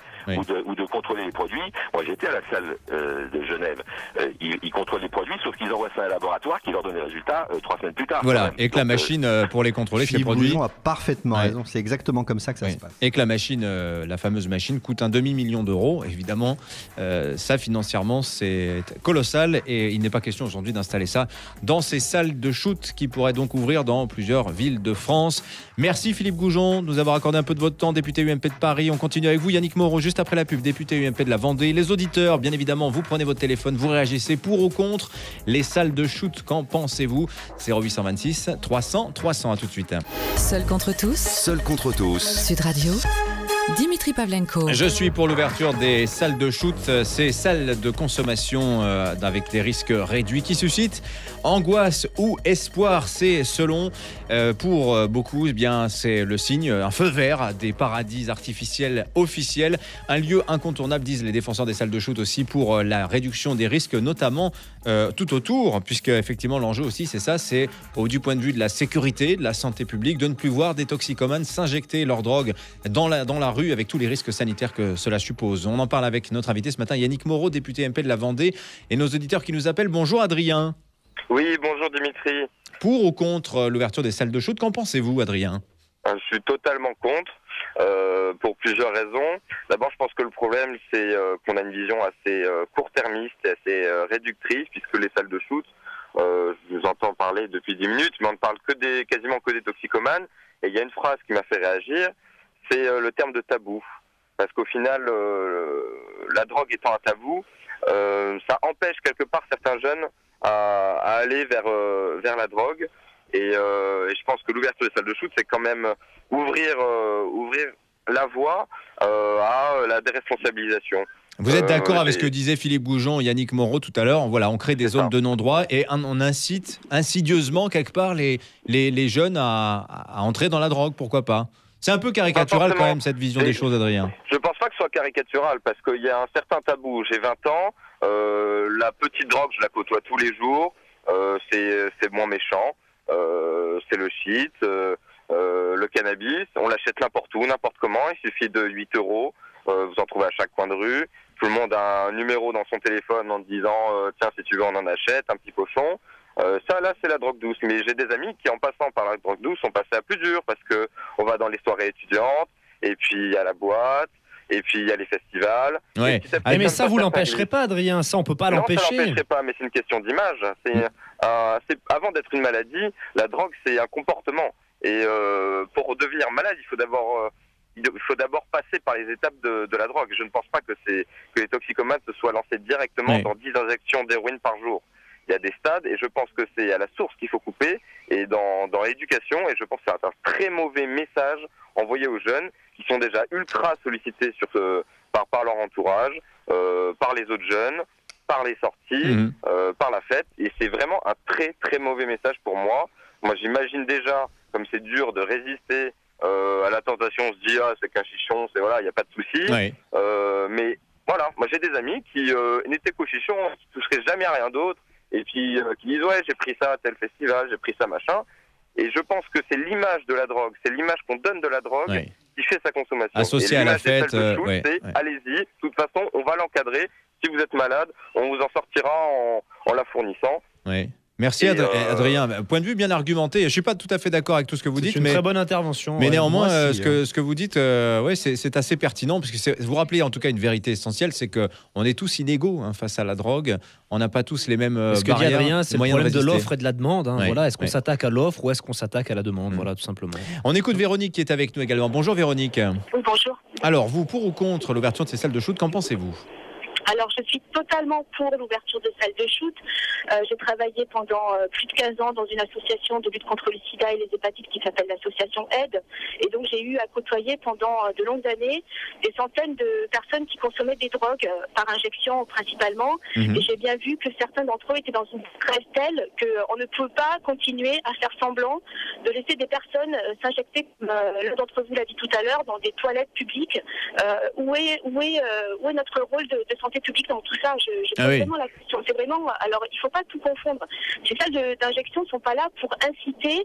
Ou de contrôler les produits. Moi, j'étais à la salle de Genève. Ils contrôlent les produits, sauf qu'ils envoient ça à un laboratoire qui leur donne les résultats 3 semaines plus tard. Voilà, et que la machine pour les contrôler, ces produits... Philippe Goujon a parfaitement raison. C'est exactement comme ça que ça se passe. Et que la machine, la fameuse machine, coûte un demi-million d'euros. Évidemment, ça, financièrement, c'est colossal. Et il n'est pas question aujourd'hui d'installer ça dans ces salles de shoot qui pourraient donc ouvrir dans plusieurs villes de France. Merci Philippe Goujon de nous avoir accordé un peu de votre temps, député UMP de Paris. On continue avec vous, Yannick Moreau, juste après la pub, député UMP de la Vendée. Les auditeurs, bien évidemment, vous prenez votre téléphone, vous réagissez pour ou contre les salles de shoot. Qu'en pensez-vous ? 0826 300 300. À tout de suite. Seul contre tous. Seul contre tous. Sud Radio. Dimitri Pavlenko. Je suis pour l'ouverture des salles de shoot, ces salles de consommation avec des risques réduits qui suscitent angoisse ou espoir. C'est selon, pour beaucoup, eh bien, c'est le signe, un feu vert des paradis artificiels officiels. Un lieu incontournable, disent les défenseurs des salles de shoot aussi, pour la réduction des risques, notamment tout autour, puisque effectivement l'enjeu aussi, c'est ça, c'est du point de vue de la sécurité, de la santé publique, de ne plus voir des toxicomanes s'injecter leur drogue dans la rue avec tous les risques sanitaires que cela suppose. On en parle avec notre invité ce matin, Yannick Moreau, député MP de la Vendée, et nos auditeurs qui nous appellent. Bonjour Adrien. Oui, bonjour Dimitri. Pour ou contre l'ouverture des salles de shoot, qu'en pensez-vous Adrien ? Je suis totalement contre, pour plusieurs raisons. D'abord, je pense que le problème, c'est qu'on a une vision assez court-termiste et assez réductrice, puisque les salles de shoot, je vous entends parler depuis 10 minutes, mais on ne parle quasiment que des toxicomanes. Et il y a une phrase qui m'a fait réagir, c'est le terme de tabou. Parce qu'au final, la drogue étant un tabou, ça empêche quelque part certains jeunes à aller vers la drogue. Et je pense que l'ouverture des salles de shoot, c'est quand même ouvrir la voie à la déresponsabilisation. Vous êtes d'accord avec ce que disait Philippe Goujon et Yannick Moreau tout à l'heure ? Voilà, on crée des zones de non-droit et on incite insidieusement quelque part les jeunes à entrer dans la drogue, pourquoi pas ? C'est un peu caricatural quand même cette vision des choses, Adrien. Je pense pas que ce soit caricatural parce qu'il y a un certain tabou. J'ai 20 ans, la petite drogue je la côtoie tous les jours, c'est moins méchant, c'est le shit, le cannabis, on l'achète n'importe où, n'importe comment, il suffit de 8 €, vous en trouvez à chaque coin de rue, tout le monde a un numéro dans son téléphone en disant tiens si tu veux on en achète, un petit pochon. Ça là c'est la drogue douce, mais j'ai des amis qui en passant par la drogue douce sont passés à plus dur parce que on va dans les soirées étudiantes et puis il y a la boîte et puis il y a les festivals. Ouais. Mais ça vous l'empêcherez pas Adrien, ça on peut pas l'empêcher. Non, ça l'empêcherait pas, mais c'est une question d'image. C'est avant d'être une maladie, la drogue c'est un comportement et pour devenir malade il faut d'abord passer par les étapes de la drogue. Je ne pense pas que les toxicomanes se soient lancés directement dans 10 injections d'héroïne par jour. Il y a des stades et je pense que c'est à la source qu'il faut couper et dans l'éducation, et je pense que c'est un très mauvais message envoyé aux jeunes qui sont déjà ultra sollicités par leur entourage, par les autres jeunes, par les sorties, par la fête, et c'est vraiment un très très mauvais message pour moi. Moi j'imagine déjà comme c'est dur de résister à la tentation, on se dit c'est qu'un chichon, c'est voilà, il n'y a pas de souci, mais voilà, j'ai des amis qui n'étaient qu'au chichon, qui toucheraient jamais à rien d'autre, et puis qui disent ouais, j'ai pris ça à tel festival, j'ai pris ça machin. Et je pense que c'est l'image de la drogue, c'est l'image qu'on donne de la drogue qui fait sa consommation. Associé à la fête, allez-y, de toute façon, on va l'encadrer. Si vous êtes malade, on vous en sortira en la fournissant. Oui. Merci Adrien. Point de vue bien argumenté. Je ne suis pas tout à fait d'accord avec tout ce que vous dites. C'est une très bonne intervention. Mais néanmoins, ce que vous dites, c'est assez pertinent. Parce que vous rappelez en tout cas une vérité essentielle, c'est qu'on est tous inégaux face à la drogue. On n'a pas tous les mêmes barrières. Ce que dit Adrien, c'est le problème de l'offre et de la demande. Oui, voilà. Est-ce qu'on s'attaque à l'offre ou est-ce qu'on s'attaque à la demande Voilà, tout simplement. On écoute Véronique qui est avec nous également. Bonjour Véronique. Oui, bonjour. Alors, vous, pour ou contre l'ouverture de ces salles de shoot, qu'en pensez-vous ? Alors, je suis totalement pour l'ouverture de salles de shoot. J'ai travaillé pendant plus de 15 ans dans une association de lutte contre le sida et les hépatites qui s'appelle l'association AIDE. Et donc, j'ai eu à côtoyer pendant de longues années des centaines de personnes qui consommaient des drogues par injection principalement. Et j'ai bien vu que certains d'entre eux étaient dans une stress telle qu'on ne peut pas continuer à faire semblant de laisser des personnes s'injecter, comme l'un d'entre vous l'a dit tout à l'heure, dans des toilettes publiques. Où est notre rôle de santé publique dans tout ça? Je pose vraiment la question. C'est vraiment, alors il ne faut pas tout confondre. Ces salles d'injection ne sont pas là pour inciter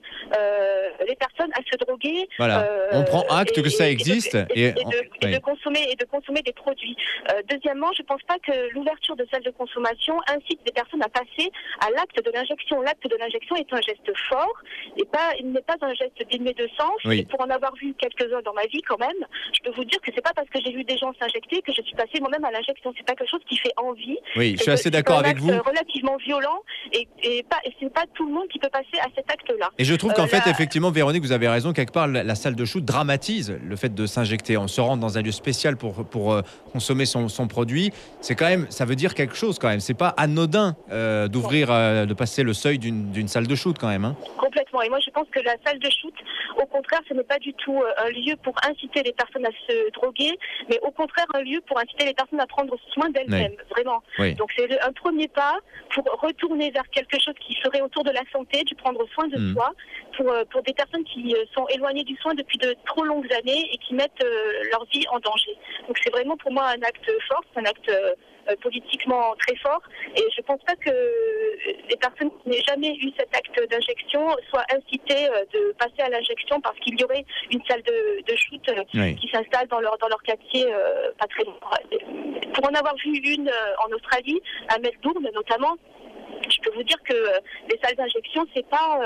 les personnes à se droguer. Voilà. On prend acte que ça existe et de consommer des produits. Deuxièmement, je ne pense pas que l'ouverture de salles de consommation incite des personnes à passer à l'acte de l'injection. L'acte de l'injection est un geste fort et il n'est pas un geste dénué de sens. Et pour en avoir vu quelques-uns dans ma vie quand même, je peux vous dire que c'est pas parce que j'ai vu des gens s'injecter que je suis passée moi-même à l'injection. C'est pas quelque chose qui fait envie. Oui, je suis assez d'accord avec vous. C'est relativement violent et c'est pas tout le monde qui peut passer à cet acte-là. Et je trouve qu'en fait, effectivement, Véronique, vous avez raison, quelque part, la salle de shoot dramatise le fait de s'injecter. On se rend dans un lieu spécial pour consommer son produit. C'est quand même, ça veut dire quelque chose quand même. C'est pas anodin d'ouvrir, de passer le seuil d'une salle de shoot quand même. Hein. Complètement. Et moi, je pense que la salle de shoot, au contraire, ce n'est pas du tout un lieu pour inciter les personnes à se droguer, mais au contraire un lieu pour inciter les personnes à prendre soin d'elles-mêmes, vraiment. Oui. Donc c'est un premier pas pour retourner vers quelque chose qui serait autour de la santé, du prendre soin de soi, pour des personnes qui sont éloignées du soin depuis de trop longues années et qui mettent leur vie en danger. Donc c'est vraiment pour moi un acte fort, c'est un acte politiquement très fort, et je ne pense pas que les personnes qui n'aient jamais eu cet acte d'injection soient incitées de passer à l'injection parce qu'il y aurait une salle de shoot qui s'installe dans leur quartier pas très loin. Pour en avoir vu une en Australie, à Melbourne notamment, je peux vous dire que les salles d'injection, c'est pas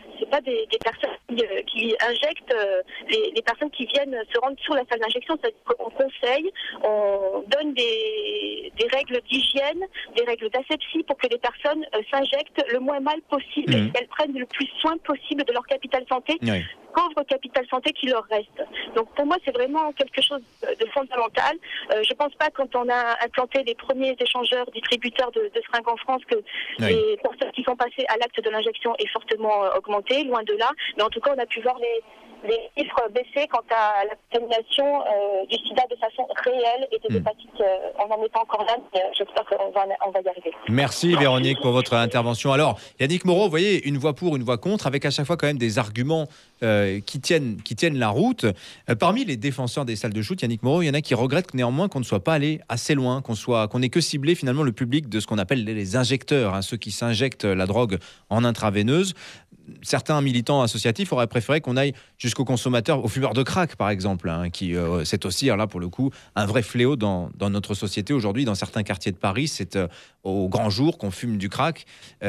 des personnes qui injectent les personnes qui viennent se rendre sur la salle d'injection. On conseille, on donne des règles d'hygiène, des règles d'asepsie pour que les personnes s'injectent le moins mal possible et qu'elles prennent le plus soin possible de leur capital santé. Pauvre capital santé qui leur reste. Donc pour moi, c'est vraiment quelque chose de fondamental. Je pense pas, quand on a implanté les premiers échangeurs, distributeurs de seringues en France, que les personnes qui sont passées à l'acte de l'injection aient fortement augmenté, loin de là. Mais en tout cas, on a pu voir les chiffres baisser quant à la contamination du sida de façon réelle et des hépatites. On n'en est pas encore là, mais j'espère qu'on va y arriver. Merci Véronique pour votre intervention. Alors, Yannick Moreau, vous voyez, une voix pour, une voix contre, avec à chaque fois quand même des arguments qui tiennent la route. Parmi les défenseurs des salles de shoot, Yannick Moreau, il y en a qui regrettent néanmoins qu'on ne soit pas allé assez loin, qu'on ait que ciblé finalement le public de ce qu'on appelle les injecteurs, ceux qui s'injectent la drogue en intraveineuse. Certains militants associatifs auraient préféré qu'on aille jusqu'aux consommateurs, aux fumeurs de crack par exemple, qui c'est aussi là pour le coup un vrai fléau dans notre société aujourd'hui. Dans certains quartiers de Paris, c'est au grand jour qu'on fume du crack.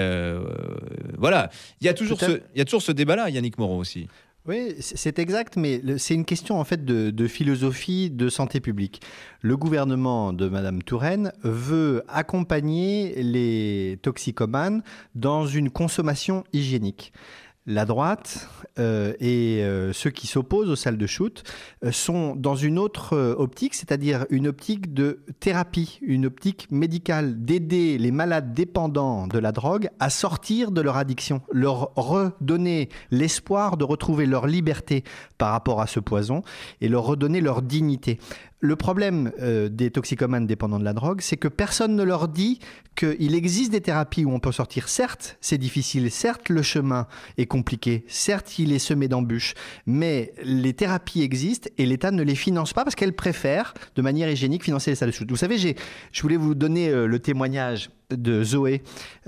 Voilà, il y a toujours ce débat-là, Yannick Moreau aussi. Oui, c'est exact, mais c'est une question en fait de philosophie de santé publique. Le gouvernement de Madame Touraine veut accompagner les toxicomanes dans une consommation hygiénique. La droite et ceux qui s'opposent aux salles de shoot sont dans une autre optique, c'est-à-dire une optique de thérapie, une optique médicale, d'aider les malades dépendants de la drogue à sortir de leur addiction, leur redonner l'espoir de retrouver leur liberté par rapport à ce poison et leur redonner leur dignité. le problème des toxicomanes dépendants de la drogue, c'est que personne ne leur dit qu'il existe des thérapies où on peut sortir. Certes, c'est difficile, certes, le chemin est compliqué, certes, il est semé d'embûches, mais les thérapies existent et l'État ne les finance pas parce qu'elle préfère, de manière hygiénique, financer les salles de shoot. Vous savez, je voulais vous donner le témoignage de Zoé,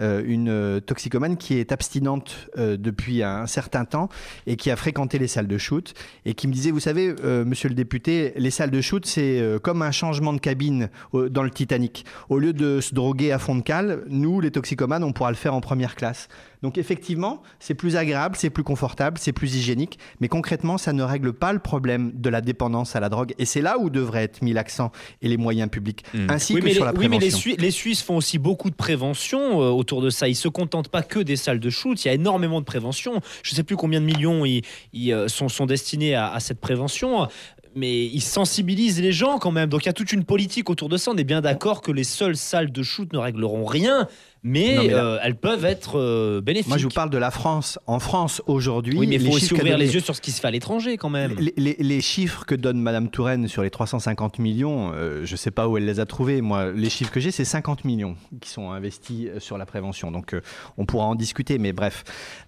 une toxicomane qui est abstinente depuis un certain temps et qui a fréquenté les salles de shoot et qui me disait, vous savez, monsieur le député, les salles de shoot, c'est comme un changement de cabine dans le Titanic. Au lieu de se droguer à fond de cale, nous, les toxicomanes, on pourra le faire en première classe. Donc effectivement, c'est plus agréable, c'est plus confortable, c'est plus hygiénique, mais concrètement, ça ne règle pas le problème de la dépendance à la drogue. Et c'est là où devrait être mis l'accent et les moyens publics, ainsi que sur la prévention. Oui, mais les Suisses font aussi beaucoup de prévention autour de ça. Ils ne se contentent pas que des salles de shoot, il y a énormément de prévention. Je ne sais plus combien de millions sont destinés à cette prévention. Mais ils sensibilisent les gens quand même. Donc il y a toute une politique autour de ça. On est bien d'accord que les seules salles de shoot ne régleront rien, mais elles peuvent être bénéfiques. Moi, je vous parle de la France. En France, aujourd'hui... Oui, mais il faut aussi ouvrir les yeux sur ce qui se fait à l'étranger quand même. Les chiffres que donne Madame Touraine sur les 350 millions, je ne sais pas où elle les a trouvés. Moi, les chiffres que j'ai, c'est 50 millions qui sont investis sur la prévention. Donc on pourra en discuter, mais bref...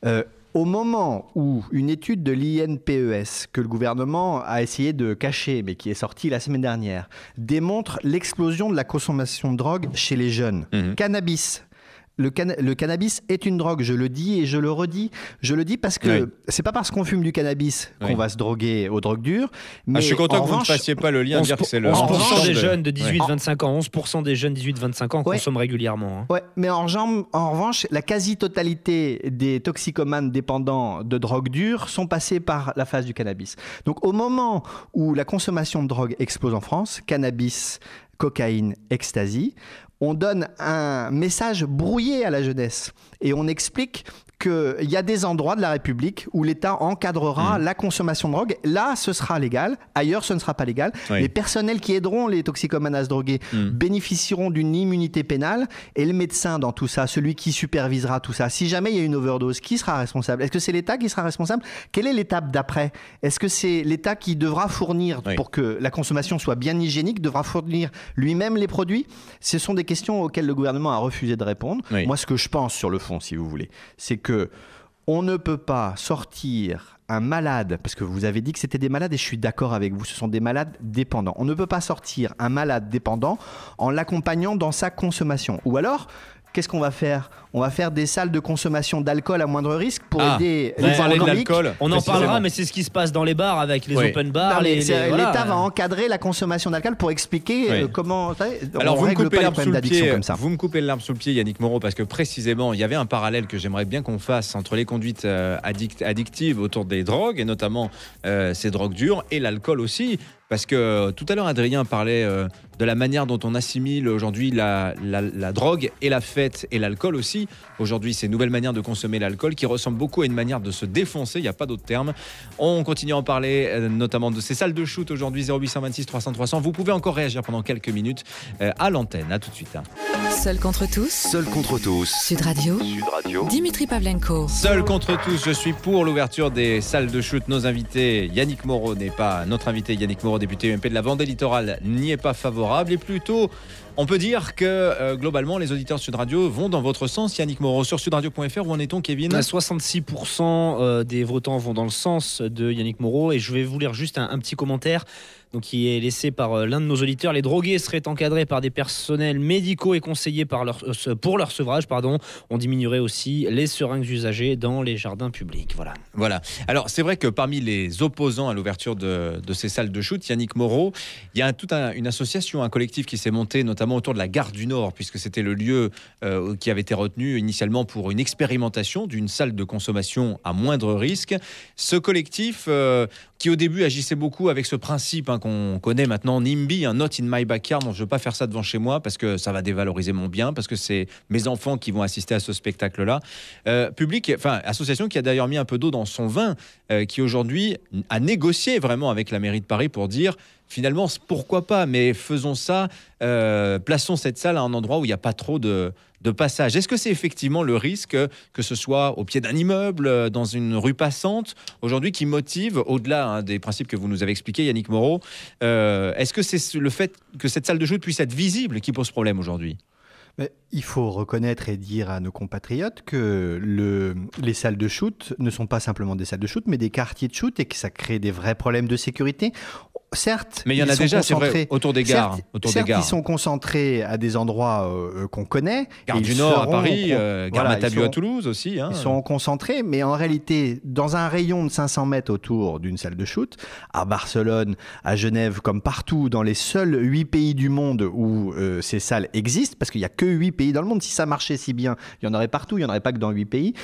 Au moment où une étude de l'INPES, que le gouvernement a essayé de cacher, mais qui est sortie la semaine dernière, démontre l'explosion de la consommation de drogue chez les jeunes. Cannabis. Le cannabis est une drogue, je le dis et je le redis. Je le dis parce que c'est pas parce qu'on fume du cannabis qu'on va se droguer aux drogues dures. Mais je suis content que vous ne fassiez pas le lien, dire que c'est le 11% des jeunes de 18-25 ans, 11% des jeunes 18-25 ans consomment régulièrement. Hein. Ouais, mais en revanche, la quasi-totalité des toxicomanes dépendants de drogue dure sont passés par la phase du cannabis. Donc au moment où la consommation de drogue explose en France, cannabis, cocaïne, ecstasy, on donne un message brouillé à la jeunesse et on explique qu'il y a des endroits de la République où l'État encadrera la consommation de drogue. Là, ce sera légal. Ailleurs, ce ne sera pas légal. Les personnels qui aideront les toxicomanes à se droguer bénéficieront d'une immunité pénale. Et le médecin dans tout ça, celui qui supervisera tout ça, si jamais il y a une overdose, qui sera responsable? Est-ce que c'est l'État qui sera responsable? Quelle est l'étape d'après? Est-ce que c'est l'État qui devra fournir, pour que la consommation soit bien hygiénique, devra fournir lui-même les produits? Ce sont des questions auxquelles le gouvernement a refusé de répondre. Moi, ce que je pense sur le fond, si vous voulez, c'est que on ne peut pas sortir un malade, parce que vous avez dit que c'était des malades et je suis d'accord avec vous, ce sont des malades dépendants. On ne peut pas sortir un malade dépendant en l'accompagnant dans sa consommation. Ou alors, qu'est-ce qu'on va faire? On va faire des salles de consommation d'alcool à moindre risque pour aider les alcooliques. On en parlera, mais c'est ce qui se passe dans les bars avec les open bars. L'État va encadrer la consommation d'alcool pour expliquer comment. Alors vous me coupez l'arbre sous le pied. Vous me coupez l'arbre sous le pied, Yannick Moreau, parce que précisément, il y avait un parallèle que j'aimerais bien qu'on fasse entre les conduites addictives autour des drogues et notamment ces drogues dures et l'alcool aussi. Parce que tout à l'heure, Adrien parlait de la manière dont on assimile aujourd'hui la drogue et la fête et l'alcool aussi. Aujourd'hui, c'est une nouvelle manière de consommer l'alcool qui ressemble beaucoup à une manière de se défoncer, il n'y a pas d'autre terme. On continue à en parler, notamment de ces salles de shoot aujourd'hui, 0826 300 300. Vous pouvez encore réagir pendant quelques minutes à l'antenne. À tout de suite. Seul contre tous. Seul contre tous. Sud Radio. Dimitri Pavlenko. Seul contre tous, je suis pour l'ouverture des salles de shoot. Nos invités, Yannick Moreau n'est pas notre invité. Yannick Moreau, député UMP de la Vendée Littorale, n'y est pas favorable. Et plutôt, on peut dire que globalement, les auditeurs de Sud Radio vont dans votre sens. Yannick Moreau, sur sudradio.fr, où en est-on, Kevin? 66% des votants vont dans le sens de Yannick Moreau. Et je vais vous lire juste un petit commentaire qui est laissé par l'un de nos auditeurs. Les drogués seraient encadrés par des personnels médicaux et conseillés pour leur sevrage. On diminuerait aussi les seringues usagées dans les jardins publics. Voilà. Alors, c'est vrai que parmi les opposants à l'ouverture de ces salles de shoot, Yannick Moreau, il y a une association, un collectif qui s'est monté notamment autour de la gare du Nord, puisque c'était le lieu qui avait été retenu initialement pour une expérimentation d'une salle de consommation à moindre risque. Ce collectif, qui au début agissait beaucoup avec ce principe qu'on connaît maintenant, NIMBY, Not in my backyard, je ne veux pas faire ça devant chez moi parce que ça va dévaloriser mon bien, parce que c'est mes enfants qui vont assister à ce spectacle-là. Association qui a d'ailleurs mis un peu d'eau dans son vin, qui aujourd'hui a négocié vraiment avec la mairie de Paris pour dire finalement pourquoi pas, mais faisons ça, plaçons cette salle à un endroit où il n'y a pas trop de de passage. Est-ce que c'est effectivement le risque que ce soit au pied d'un immeuble, dans une rue passante, aujourd'hui, qui motive, au-delà des principes que vous nous avez expliqués, Yannick Moreau, est-ce que c'est le fait que cette salle de shoot puisse être visible qui pose problème aujourd'hui ? Mais il faut reconnaître et dire à nos compatriotes que les salles de shoot ne sont pas simplement des salles de shoot, mais des quartiers de shoot, et que ça crée des vrais problèmes de sécurité. Certes, mais il y en a déjà, c'est vrai, autour des gares. Certes, ils sont concentrés à des endroits qu'on connaît. Gare du Nord à Paris, Gare Matabiau à Toulouse aussi. Ils sont concentrés, mais en réalité, dans un rayon de 500 mètres autour d'une salle de shoot, à Barcelone, à Genève, comme partout, dans les seuls 8 pays du monde où ces salles existent, parce qu'il n'y a que 8 pays dans le monde. Si ça marchait si bien, il y en aurait partout, il n'y en aurait pas que dans 8 pays.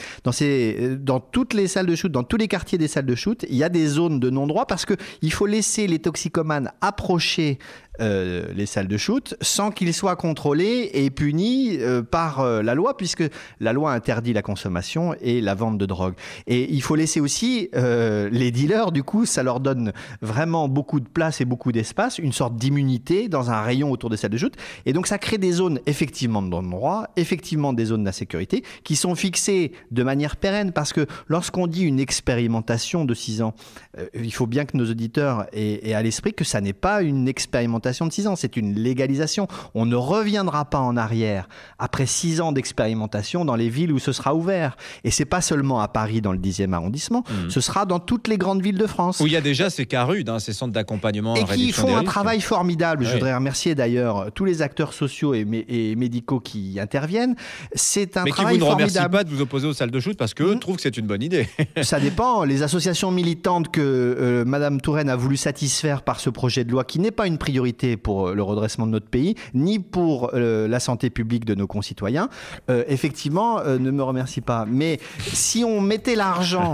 Dans toutes les salles de shoot, dans tous les quartiers des salles de shoot, il y a des zones de non-droit, parce qu'il faut laisser les toxicomanes approcher les salles de shoot sans qu'ils soient contrôlés et punis par la loi, puisque la loi interdit la consommation et la vente de drogue. Et il faut laisser aussi les dealers, du coup, ça leur donne vraiment beaucoup de place et beaucoup d'espace, une sorte d'immunité dans un rayon autour des salles de shoot. Et donc ça crée des zones effectivement de non-droit, effectivement des zones d'insécurité qui sont fixées de manière pérenne, parce que lorsqu'on dit une expérimentation de 6 ans, il faut bien que nos auditeurs aient à l'esprit que ça n'est pas une expérimentation de 6 ans, c'est une légalisation. On ne reviendra pas en arrière après 6 ans d'expérimentation dans les villes où ce sera ouvert. Et c'est pas seulement à Paris dans le 10e arrondissement, ce sera dans toutes les grandes villes de France. Où il y a déjà ces CARUD, ces centres d'accompagnement et en réduction des risques. Et qui font un travail formidable. Je voudrais remercier d'ailleurs tous les acteurs sociaux et médicaux qui interviennent. C'est un travail formidable. Mais qui vous ne remercient pas de vous opposer aux salles de shoot parce qu'eux trouvent que c'est une bonne idée. Ça dépend. Les associations militantes que Madame Touraine a voulu satisfaire par ce projet de loi, qui n'est pas une priorité pour le redressement de notre pays, ni pour la santé publique de nos concitoyens, effectivement, ne me remercie pas. Mais si on mettait l'argent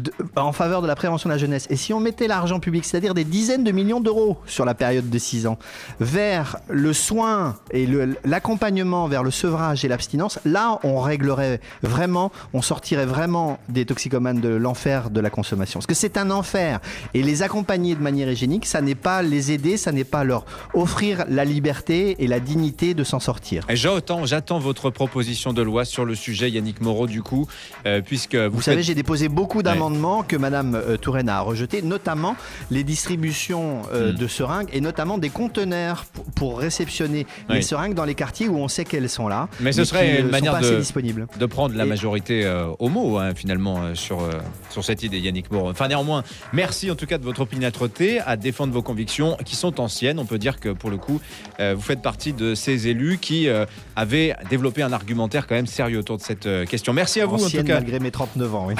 en faveur de la prévention de la jeunesse, et si on mettait l'argent public, c'est-à-dire des dizaines de millions d'euros sur la période de 6 ans, vers le soin et l'accompagnement vers le sevrage et l'abstinence, là, on réglerait vraiment, on sortirait vraiment des toxicomanes de l'enfer de la consommation. Parce que c'est un enfer. Et les accompagner de manière hygiénique, ça n'est pas les aider, ça n'est pas leur offrir la liberté et la dignité de s'en sortir. Et j'attends votre proposition de loi sur le sujet, Yannick Moreau, du coup, puisque vous savez, j'ai déposé beaucoup d'amendements que Madame Touraine a rejetés, notamment les distributions de seringues et notamment des conteneurs pour réceptionner les seringues dans les quartiers où on sait qu'elles sont là. Mais ce serait une manière de prendre la majorité au mot, finalement, sur cette idée, Yannick Moreau. Enfin, néanmoins, merci en tout cas de votre opiniâtreté à défendre vos convictions qui sont anciennes. On peut dire que pour le coup, vous faites partie de ces élus qui avaient développé un argumentaire quand même sérieux autour de cette question. Merci à vous Ancienne, en tout cas. Malgré mes 39 ans, oui.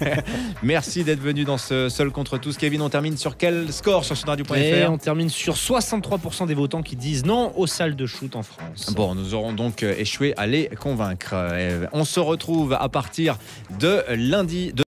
Merci d'être venu dans ce Seul contre tous. Kevin, on termine sur quel score sur sudradio.fr ? On termine sur 63% des votants qui disent non aux salles de shoot en France. Bon, nous aurons donc échoué à les convaincre. On se retrouve à partir de lundi.